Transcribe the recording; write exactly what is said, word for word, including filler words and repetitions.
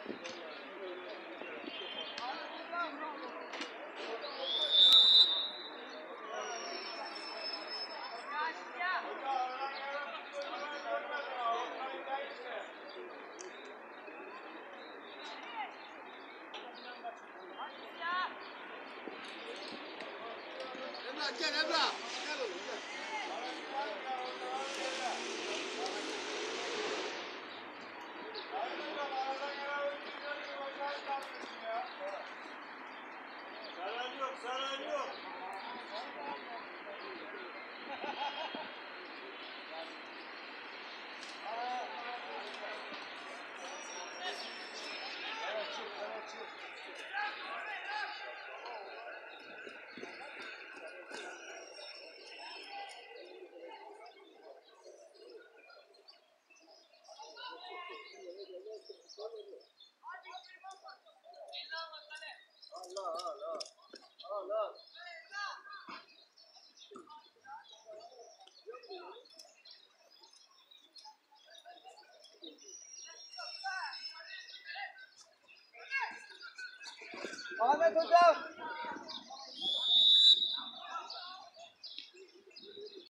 Gel Emrah. Gel oğlum gel. Zarar yok, zarar yok. Allah Allah. Allah. Ahmet hocam.